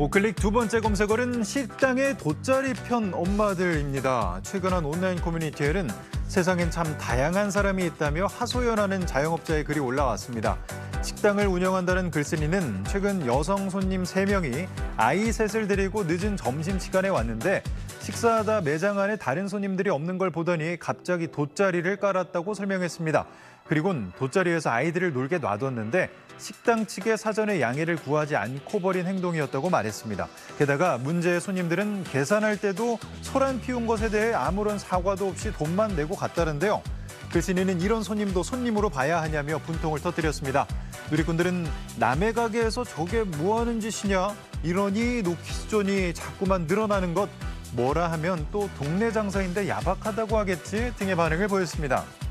우클릭 두 번째 검색어는 식당에 돗자리 편 엄마들입니다. 최근 한 온라인 커뮤니티에는 세상엔 참 다양한 사람이 있다며 하소연하는 자영업자의 글이 올라왔습니다. 식당을 운영한다는 글쓴이는 최근 여성 손님 3명이 아이 셋을 데리고 늦은 점심시간에 왔는데 식사하다 매장 안에 다른 손님들이 없는 걸 보더니 갑자기 돗자리를 깔았다고 설명했습니다. 그리곤 돗자리에서 아이들을 놀게 놔뒀는데 식당 측에 사전에 양해를 구하지 않고 벌인 행동이었다고 말했습니다. 게다가 문제의 손님들은 계산할 때도 소란 피운 것에 대해 아무런 사과도 없이 돈만 내고 갔다는데요. 글쓴이는 이런 손님도 손님으로 봐야 하냐며 분통을 터뜨렸습니다. 누리꾼들은 남의 가게에서 저게 뭐 하는 짓이냐, 이러니 노키즈존이 자꾸만 늘어나는 것, 뭐라 하면 또 동네 장사인데 야박하다고 하겠지 등의 반응을 보였습니다.